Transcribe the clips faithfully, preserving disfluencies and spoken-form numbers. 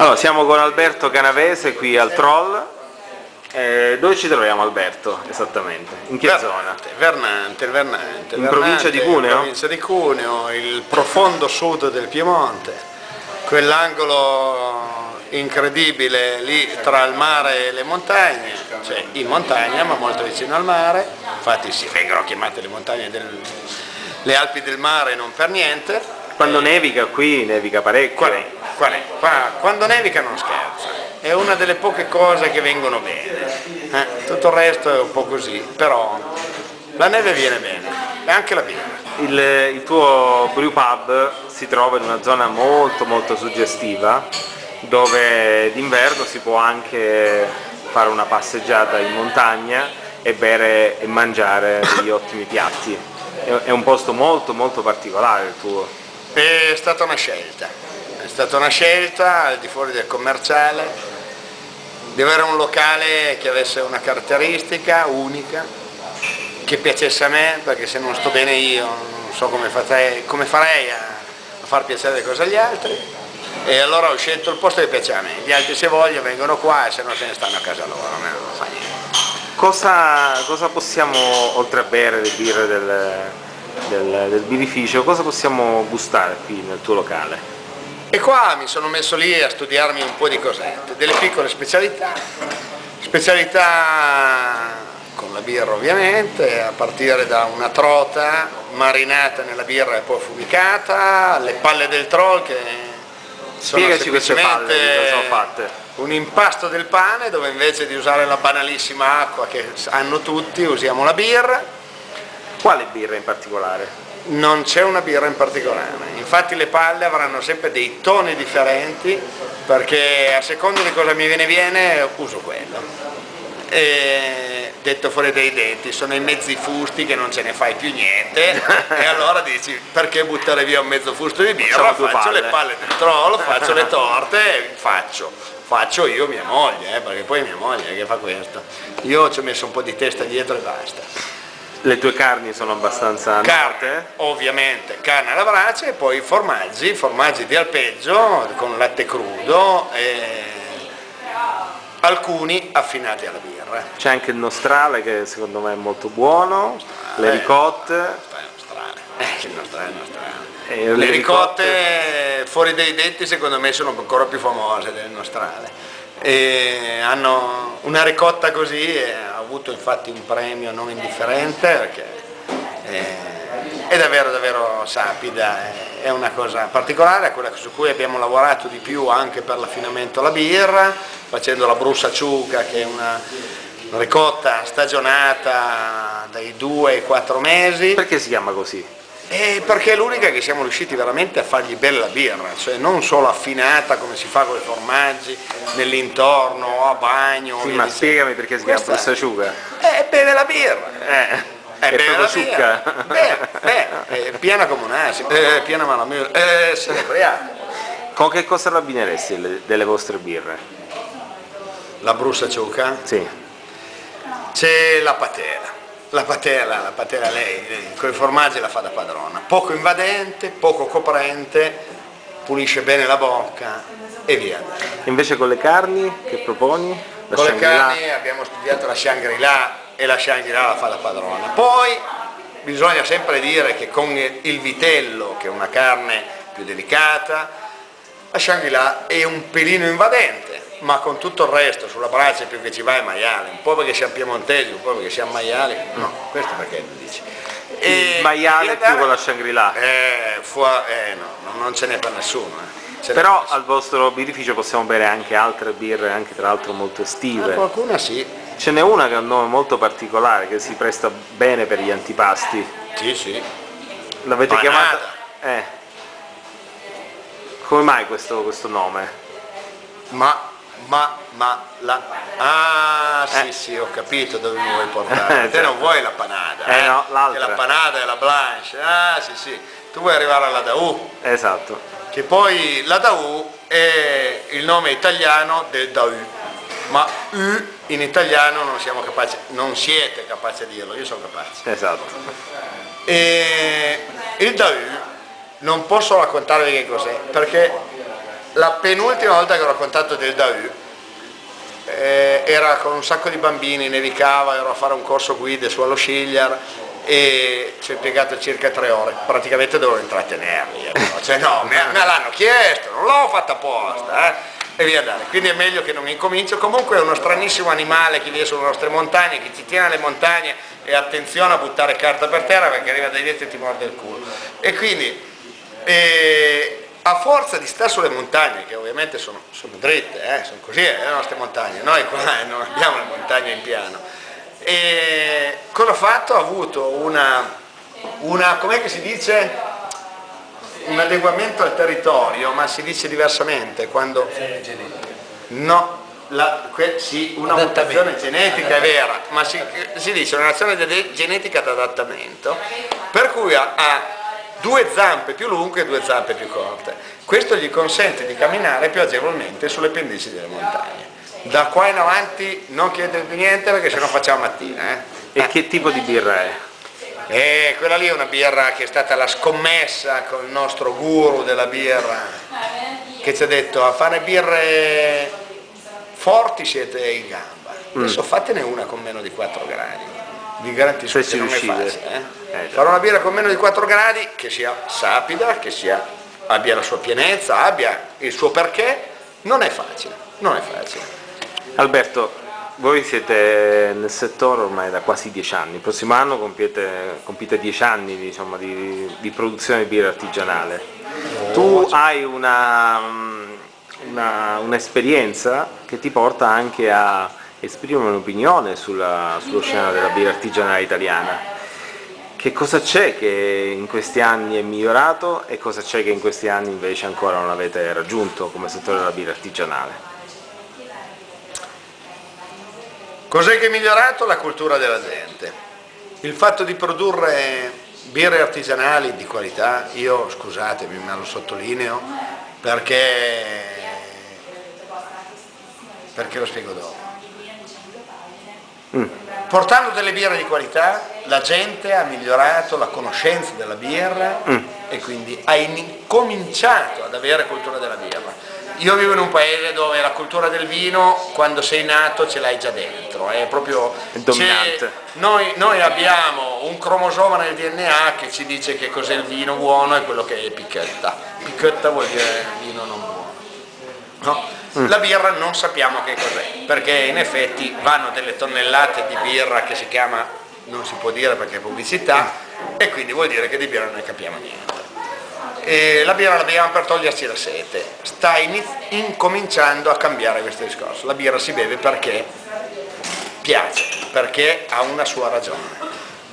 Allora, siamo con Alberto Canavese qui al Troll. Eh, dove ci troviamo, Alberto, esattamente? In che Vernante, zona? Vernante, Vernante. In Vernante, provincia di Cuneo? In provincia di Cuneo, il profondo sud del Piemonte, quell'angolo incredibile lì tra il mare e le montagne, cioè in montagna ma molto vicino al mare, infatti si vengono chiamate le montagne del, le Alpi del mare non per niente. Quando nevica qui, nevica parecchio. Qual è? Qual è? Qua, quando nevica non scherza, è una delle poche cose che vengono bene, eh? Tutto il resto è un po' così, però la neve viene bene, e anche la birra. Il, il tuo brew pub si trova in una zona molto molto suggestiva, dove d'inverno si può anche fare una passeggiata in montagna e bere e mangiare degli ottimi piatti. È, è un posto molto molto particolare il tuo. È stata una scelta, è stata una scelta al di fuori del commerciale, di avere un locale che avesse una caratteristica unica, che piacesse a me, perché se non sto bene io non so come farei, come farei a, a far piacere le cose agli altri, e allora ho scelto il posto che piace a me, gli altri se vogliono vengono qua e se no se ne stanno a casa loro, a me non fa niente. Cosa, cosa possiamo, oltre a bere le birre del... Del, del birrificio, cosa possiamo gustare qui nel tuo locale? E qua mi sono messo lì a studiarmi un po' di cosette, delle piccole specialità, specialità con la birra ovviamente, a partire da una trota marinata nella birra e poi affumicata, le palle del Troll che sono Spiegaci queste palle, cosa sono fatte? Un impasto del pane dove invece di usare la banalissima acqua che hanno tutti usiamo la birra. Quale birra in particolare? Non c'è una birra in particolare, infatti le palle avranno sempre dei toni differenti perché a seconda di cosa mi viene viene uso quello. E, detto fuori dai denti, sono i mezzi fusti che non ce ne fai più niente e allora dici perché buttare via un mezzo fusto di birra, faccio palle. le palle del Troll, faccio le torte e faccio. Faccio io mia moglie, eh, perché poi mia moglie che fa questo. Io ci ho messo un po' di testa dietro e basta. Le tue carni sono abbastanza Carne, note? ovviamente, carne alla brace e poi formaggi, formaggi di alpeggio con latte crudo e alcuni affinati alla birra. C'è anche il nostrale che secondo me è molto buono, Nostrale, le ricotte. Nostrale, eh, il nostrale, il nostrale. Eh, le, le ricotte, ricotte fuori dai denti secondo me sono ancora più famose del nostrale. E hanno una ricotta così e ha avuto infatti un premio non indifferente perché è, è davvero davvero sapida, è una cosa particolare, quella su cui abbiamo lavorato di più anche per l'affinamento alla birra, facendo la Brusacciuca che è una ricotta stagionata dai due ai quattro mesi. Perché si chiama così? Eh, perché è l'unica che siamo riusciti veramente a fargli bene la birra, cioè non solo affinata come si fa con i formaggi, nell'intorno, a bagno. Sì, ma spiegami perché si chiama Brusacciuca. È bene la birra. Eh, è è bene proprio la ciucca. birra. Beh, beh, è piena come un asino, eh, piena malamura, eh, sì, ubriaco. Con che cosa la abbineresti le- delle vostre birre? La Brusacciuca? Sì. C'è la patera. La patera, la patera lei, lei con i formaggi la fa da padrona, poco invadente, poco coprente, pulisce bene la bocca e via. Invece con le carni che proponi? La Con le Shangri-La? carni abbiamo studiato la Shangri-La e la Shangri-La la fa da padrona. Poi bisogna sempre dire che con il vitello, che è una carne più delicata, la Shangri-La è un pelino invadente, ma con tutto il resto, sulla brace più che ci va è maiale, un po' perché siamo piemontesi, un po' perché siamo maiali, no, questo perché lo dici. Il maiale più con la Shangri-La. Eh, fu- eh, no, non ce n'è per nessuno. Eh. Ce n'è Però per al vostro birrificio possiamo bere anche altre birre, anche tra l'altro molto nessuno. estive. Ah, qualcuna sì. Ce n'è una che ha un nome molto particolare, che si presta bene per gli antipasti. Sì, sì. L'avete Panada. chiamata? Eh. Come mai questo, questo nome? Ma, ma, ma, la... Ah, sì, Eh. sì, ho capito dove mi vuoi portare. Eh, Te non certo. vuoi la panada, Eh, eh? no, l'altra. Che la panada è la blanche. Ah, sì, sì. Tu vuoi arrivare alla Daù, Esatto. che poi la Daù è il nome italiano del Daù. Ma U in italiano non siamo capaci, non siete capaci a dirlo, io sono capace. Esatto. E il Daù non posso raccontarvi che cos'è, perché la penultima volta che ho raccontato del Daù, eh, era con un sacco di bambini, nevicava, ero a fare un corso guide su allo Scigliar e ci ho impiegato circa tre ore, praticamente dovevo intrattenerli, eh, cioè no, me, me l'hanno chiesto, non l'ho fatta apposta, eh, e via dare, quindi è meglio che non incomincio. Comunque è uno stranissimo animale che vive sulle nostre montagne, che ci tiene alle montagne, e attenzione a buttare carta per terra perché arriva dai dietro e ti morde il culo. E quindi eh, a forza di stare sulle montagne, che ovviamente sono, sono dritte, eh, sono così eh, le nostre montagne, noi qua non abbiamo le montagne in piano, e cosa ho fatto? Ho avuto una, una com'è che si dice? Un adeguamento al territorio, ma si dice diversamente quando no, la, que, sì, una mutazione genetica è vera, ma si, si dice una reazione genetica d'adattamento, per cui ha, ha due zampe più lunghe e due zampe più corte. Questo gli consente di camminare più agevolmente sulle pendici delle montagne. Da qua in avanti non chiedere più niente perché sennò facciamo mattina. Eh? E che tipo di birra è? E quella lì è una birra che è stata la scommessa con il nostro guru della birra, che ci ha detto: a fare birre forti siete in gamba, adesso mm. fatene una con meno di quattro gradi, vi garantisco che non è facile. Eh? Eh, fare una birra con meno di quattro gradi che sia sapida, che sia, abbia la sua pienezza, abbia il suo perché, non è facile, non è facile. Alberto, voi siete nel settore ormai da quasi dieci anni, il prossimo anno compiete, compite dieci anni diciamo, di, di produzione di birra artigianale. Oh, tu hai una, una, un'esperienza che ti porta anche a esprimere un'opinione sulla, sullo scena della birra artigianale italiana. Che cosa c'è che in questi anni è migliorato e cosa c'è che in questi anni invece ancora non avete raggiunto come settore della birra artigianale? Cos'è che è migliorato? La cultura della gente. Il fatto di produrre birre artigianali di qualità, io scusatemi ma lo sottolineo perché, perché lo spiego dopo. Mm. Portando delle birre di qualità la gente ha migliorato la conoscenza della birra mm. e quindi ha incominciato ad avere cultura della birra. Io vivo in un paese dove la cultura del vino, quando sei nato, ce l'hai già dentro, è proprio è dominante. Noi, noi abbiamo un cromosoma nel D N A che ci dice che cos'è il vino buono e quello che è picchetta. Picchetta vuol dire vino non buono. No? Mm. La birra non sappiamo che cos'è, perché in effetti vanno delle tonnellate di birra che si chiama, non si può dire perché è pubblicità, e quindi vuol dire che di birra non ne capiamo niente. E la birra la beviamo per toglierci la sete, sta incominciando a cambiare questo discorso. La birra si beve perché piace, perché ha una sua ragione.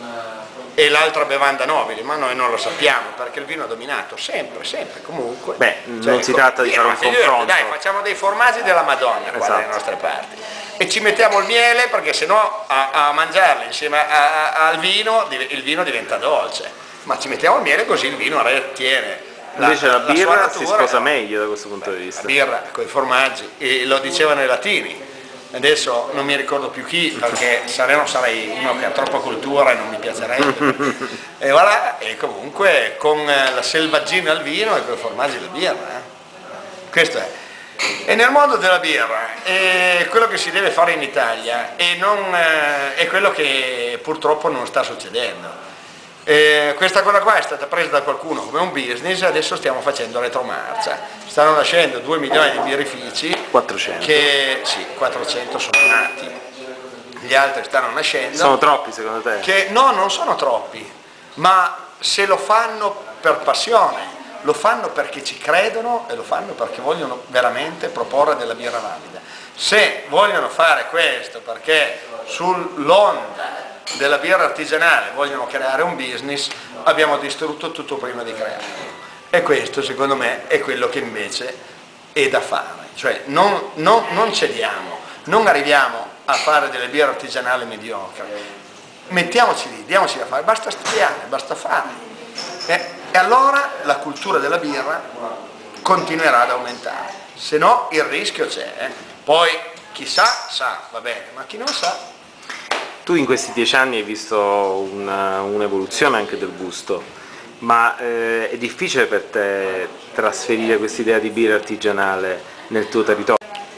E l'altra bevanda nobile, ma noi non lo sappiamo perché il vino ha dominato sempre, sempre, comunque. Beh, cioè, non si tratta di fare un confronto. Dai, facciamo dei formaggi della Madonna qua esatto. dalle nostre parti. E ci mettiamo il miele perché sennò a, a mangiarli insieme a, a, al vino, il vino diventa dolce. Ma ci mettiamo il miele così il vino rettiene la, invece la, la birra natura, si sposa no? meglio da questo punto di vista. La birra con i formaggi, e lo dicevano i latini, adesso non mi ricordo più chi perché sarei, sarei uno che ha troppa cultura e non mi piacerebbe e, voilà, e comunque con la selvaggina al vino e con i formaggi la birra eh. Questo è. E nel mondo della birra è quello che si deve fare in Italia e non, è quello che purtroppo non sta succedendo. E questa cosa qua è stata presa da qualcuno come un business, adesso stiamo facendo retromarcia. Stanno nascendo due milioni di birrifici, quattrocento. Che sì, quattrocento sono nati, gli altri stanno nascendo. Sono troppi secondo te? Che, no, non sono troppi, ma se lo fanno per passione, lo fanno perché ci credono e lo fanno perché vogliono veramente proporre della birra valida. Se vogliono fare questo perché sull'onda della birra artigianale vogliono creare un business, abbiamo distrutto tutto prima di crearlo. E questo secondo me è quello che invece è da fare, cioè non, non, non cediamo, non arriviamo a fare delle birre artigianali mediocre, mettiamoci lì, diamoci da fare, basta studiare, basta fare. E, e allora la cultura della birra continuerà ad aumentare, se no il rischio c'è, eh. Poi chi sa, sa, va bene, ma chi non sa. Tu in questi dieci anni hai visto una, un'evoluzione anche del gusto Ma eh, è difficile per te trasferire quest'idea di birra artigianale nel tuo territorio?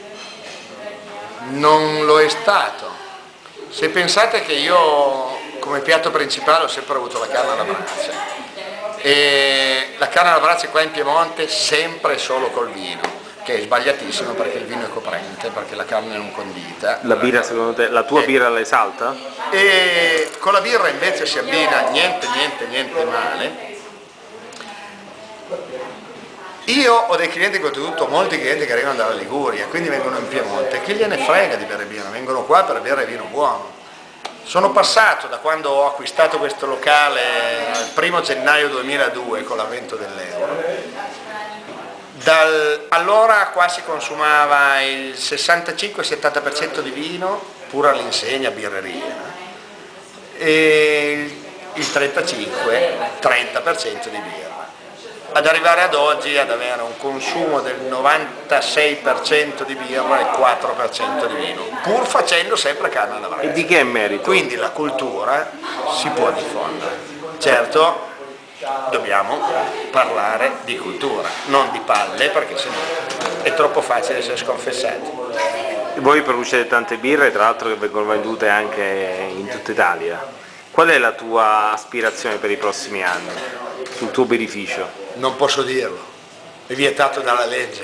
Non lo è stato. Se pensate che io come piatto principale ho sempre avuto la carne alla brace, e la carne alla brace qua in Piemonte sempre e solo col vino, che è sbagliatissimo perché il vino è coprente, perché la carne non condita. La birra secondo te, la tua Eh. birra la esalta? E con la birra invece si abbina niente, niente, niente male. Io ho dei clienti, oltretutto molti clienti che arrivano dalla Liguria, quindi vengono in Piemonte, che gliene frega di bere birra, vengono qua per bere vino buono. Sono passato da quando ho acquistato questo locale il primo gennaio duemiladue con l'avvento dell'euro. Dal, allora qua si consumava il sessantacinque settanta per cento di vino, pure all'insegna birreria, e il trentacinque trenta per cento di birra. Ad arrivare ad oggi ad avere un consumo del novantasei per cento di birra e il quattro per cento di vino, pur facendo sempre carne alla brace. E di che è merito? Quindi la cultura si può diffondere. Certo, dobbiamo parlare di cultura, non di palle, perché sennò è troppo facile essere sconfessati. Voi producete tante birre, tra l'altro che vengono vendute anche in tutta Italia. Qual è la tua aspirazione per i prossimi anni, sul tuo beneficio? Non posso dirlo, è vietato dalla legge.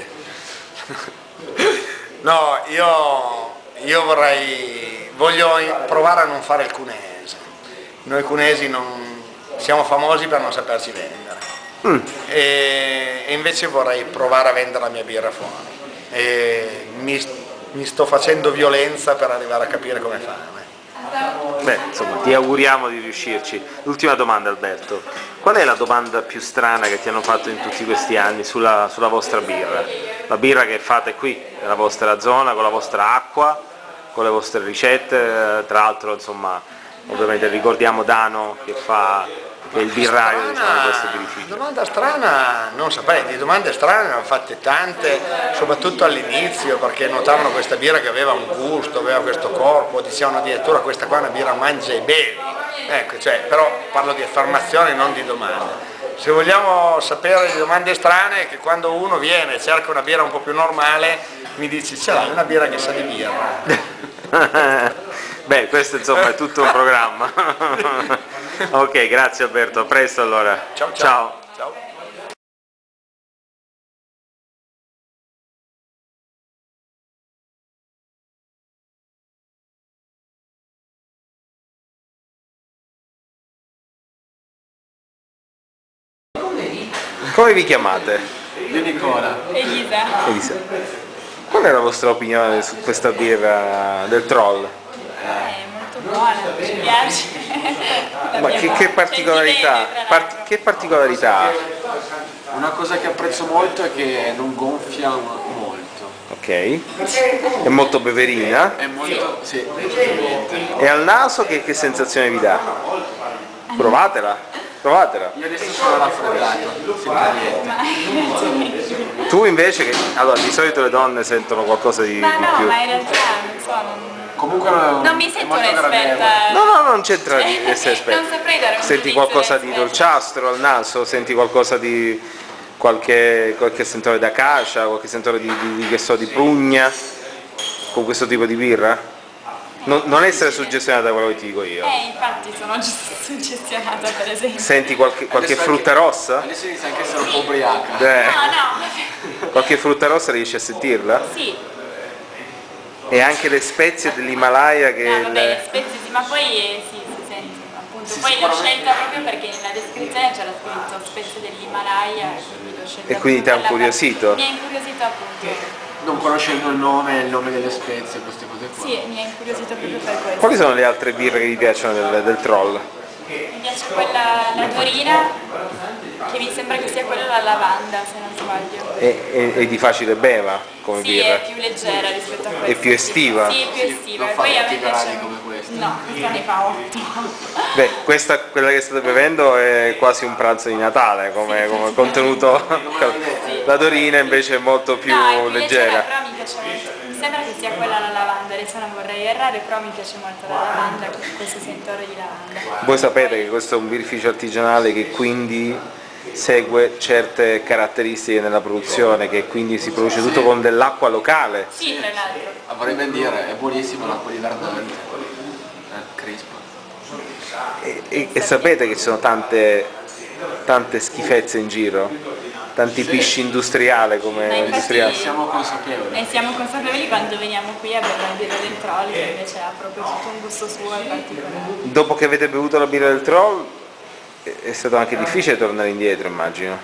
No, io, io vorrei, voglio provare a non fare il cunese. Noi cunesi non, siamo famosi per non saperci vendere. Mm. E, e invece vorrei provare a vendere la mia birra fuori. E mi, mi sto facendo violenza per arrivare a capire come fare. Beh, insomma, ti auguriamo di riuscirci. L'ultima domanda, Alberto. Qual è la domanda più strana che ti hanno fatto in tutti questi anni sulla, sulla vostra birra? La birra che fate qui, nella vostra zona, con la vostra acqua, con le vostre ricette, tra l'altro, insomma, ovviamente ricordiamo Dano che fa che è il birraio, diciamo, di questo birrificio. Domanda strana, non saprei, di domande strane ne hanno fatte tante, soprattutto all'inizio, perché notavano questa birra che aveva un gusto, aveva questo corpo, dicevano addirittura questa qua è una birra mangia e bevi. Ecco, cioè, però parlo di affermazioni, non di domande. Se vogliamo sapere di domande strane, è che quando uno viene e cerca una birra un po' più normale, mi dice ce l'hai una birra che sa di birra. Beh, questo insomma è tutto un programma. Ok, grazie Alberto, a presto allora. Ciao ciao. Ciao. Come vi chiamate? Io Nicola. Elisa. Elisa. Qual è la vostra opinione su questa birra del Troll? È molto buona, ci piace. Ma che, che particolarità, part- che particolarità ha? Una cosa che apprezzo molto è che non gonfia molto. Ok. È molto beverina. È molto, sì, leggermente. E al naso che, che sensazione vi dà? Provatela, provatela. Io adesso sono raffreddato, sento niente. Tu invece, che, allora di solito le donne sentono qualcosa di, Ma di no, più. ma in realtà non so, non, Comunque non mi sento un'esperta. No, no, non c'entra di essere esperta. Non saprei dare un Senti giudizio qualcosa da di esperta. dolciastro al naso? Senti qualcosa di qualche, qualche sentore d'acacia, qualche sentore di, di, di, che so, di prugna con questo tipo di birra? Non, non essere suggestionata da quello che ti dico io. Eh, infatti sono giusto suggestionata per esempio. Senti qualche, qualche frutta rossa? Adesso inizia anche a essere un po' ubriaca. Eh, No, no. qualche frutta rossa riesci a sentirla? Sì, E anche le spezie dell'Himalaya che... ah, vabbè, le il- spezie sì, ma poi eh, sì, si sente appunto. Sì, Poi l'ho sicuramente. scelta proprio perché nella descrizione c'era scritto spezie dell'Himalaya, quindi l'ho scelta. E quindi ti ha proprio incuriosito? per la- Mi ha incuriosito appunto. Non conoscendo il nome, il nome delle spezie, queste cose qua. Sì, mi ha incuriosito proprio per questo. Quali sono le altre birre che vi piacciono del, del Troll? Mi piace quella, la Torina, che mi sembra che sia quella alla lavanda, se non sbaglio. È, è- è di facile beva come Sì, birra? è più leggera rispetto a questa. È più estiva? Sì, è più estiva. non E fa poi a me venti gradi piace... come questa. No, questa ne fa otto. Beh, questa, quella che state bevendo è quasi un pranzo di Natale come, come contenuto. La Torina invece è molto più No, è più leggera. però mi piace molto. Mi sembra che sia quella alla lavanda, adesso non vorrei errare, però mi piace molto la lavanda, questo sentore di lavanda. Voi sapete che questo è un birrificio artigianale che quindi segue certe caratteristiche nella produzione, che quindi si produce tutto con dell'acqua locale. Sì, tra l'altro. Ah, vorrei ben dire, è buonissima l'acqua di Verdante, eh, crispa. E, e- e sapete che ci sono tante, tante schifezze in giro, tanti pisci industriali Ma come infatti- industriali. Siamo consapevoli. E siamo consapevoli quando veniamo qui a bere la birra del troll, che invece ha proprio tutto un gusto suo in particolare. Dopo che avete bevuto la birra del troll è- è stato anche difficile tornare indietro, immagino.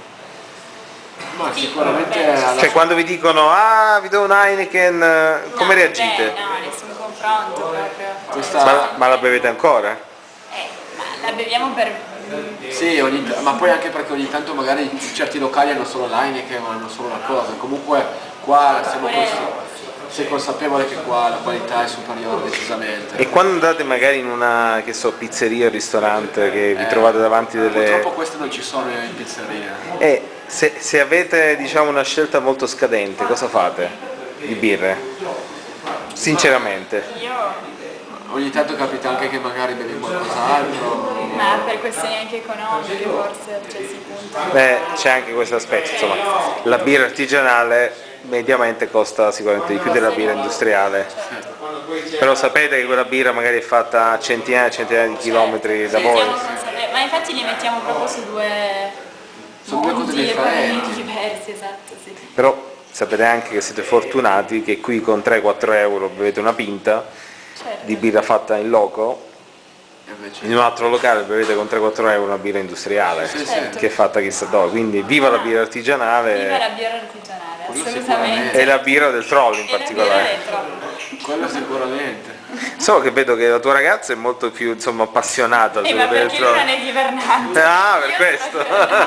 Ma Sì, sicuramente beh, alla Cioè quando vi dicono ah vi do un Heineken, eh, come No, reagite? beh, no, nessun confronto proprio. questa... Ma, ma la bevete ancora? Eh, ma la beviamo per... Sì, ogni t- ma poi anche perché ogni tanto magari certi locali hanno solo l'Heineken ma hanno solo una cosa. Comunque qua siamo Oppure- cons- sei consapevole che qua la qualità è superiore decisamente. E quando andate magari in una, che so, pizzeria o ristorante che vi Eh, trovate davanti delle... Purtroppo queste non ci sono in pizzeria. E se, se avete diciamo una scelta molto scadente, cosa fate di birre? Sinceramente. Io... Ogni tanto capita anche che magari bevi qualcos'altro. Ma per questioni anche economiche forse, cioè si punta. Beh, c'è anche questo aspetto, insomma, la birra artigianale mediamente costa sicuramente di più della birra industriale, però sapete che quella birra magari è fatta a centinaia e centinaia di chilometri da voi. Siamo consapevoli, ma infatti li mettiamo proprio su due Sono due cose mondi differenti. economici diversi, esatto, sì. Però sapete anche che siete fortunati che qui con tre quattro euro bevete una pinta Certo. di birra fatta in loco, E invece... in un altro locale bevete con tre quattro euro una birra industriale Sì, sì. Certo. che è fatta chissà dove, quindi viva la birra Viva artigianale la birra artigianale, Quello assolutamente. e la birra del troll in E la birra particolare. del troll. Quello sicuramente. So che vedo che la tua ragazza è molto più insomma appassionata Eh, sulla ma birra del perché lui troll. non è di Vernante. Ah, per Io questo.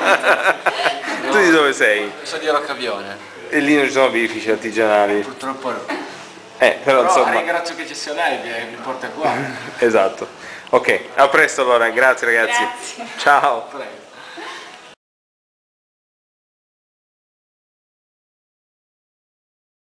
sono Tu di dove sei? So di Roccavione. E lì non ci sono birrifici artigianali. Purtroppo no. Eh, però Però insomma, ringrazio che ci sia lei, che mi porta qua. esatto. Ok, a presto allora, grazie ragazzi. Grazie. Ciao. Prego.